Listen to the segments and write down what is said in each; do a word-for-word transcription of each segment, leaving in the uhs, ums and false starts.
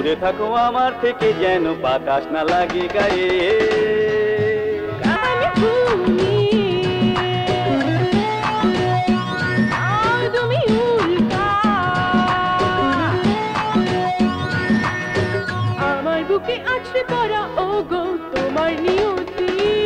দূরে থাকো আমার থেকে যেন বাতাস না লাগে গায়ে আমার বুকে আছড়ে পড়া ও গো তোমার নিয়তি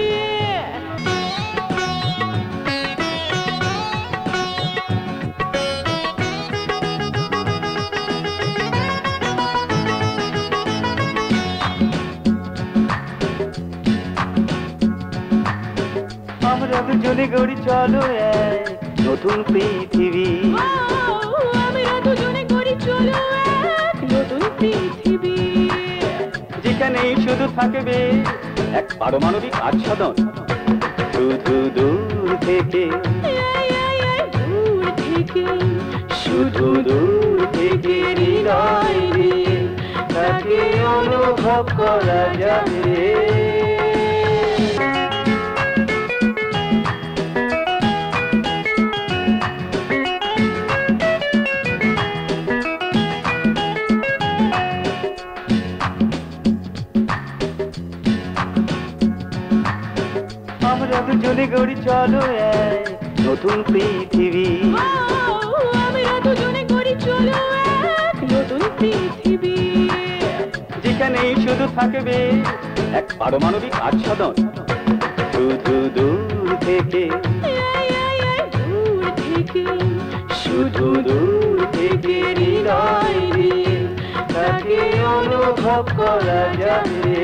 আমরা দুজনে গড়ি চলো এক নতুন পৃথিবী আমরা দুজনে গড়ি চলো এক নতুন পৃথিবী যেখানেই শুধু থাকবে এক পারমাণবিক আচ্ছাদন শুধু দূর থেকে দূর থেকে শুধু দূর থেকে হৃদয় দিয়ে তাকে অনুভব করা যাবে আমরা দুজনে গড়ি চলো এক নতুন পৃথিবী আমরা দুজনে গড়ি চলো এক নতুন পৃথিবী যেখানেই শুধু থাকবে এক পারমাণবিক আচ্ছাদন শুধু দূর থেকে দূর থেকে শুধু দূর থেকে হৃদয় দিয়ে তাকে অনুভব করা যাবে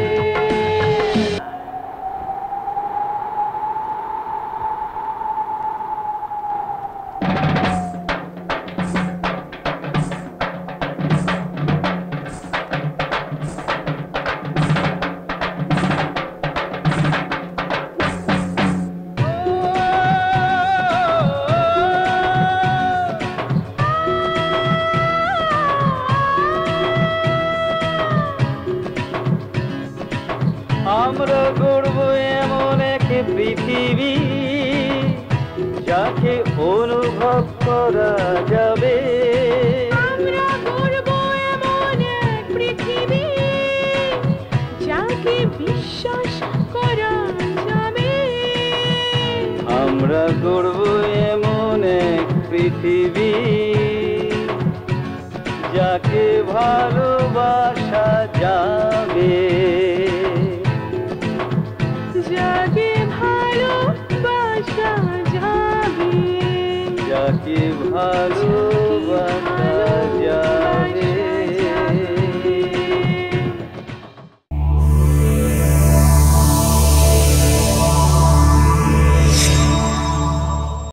আমরা গড়ব এমন এক পৃথিবী যাকে অনুভব করা যাবে আমরা গড়ব এমন এক পৃথিবী যাকে বিশ্বাস করা যাবে আমরা গড়ব এমন এক পৃথিবী যাকে ভালোবাসা যাবে যাকে ভালোবাসা যাবে যাকে ভালো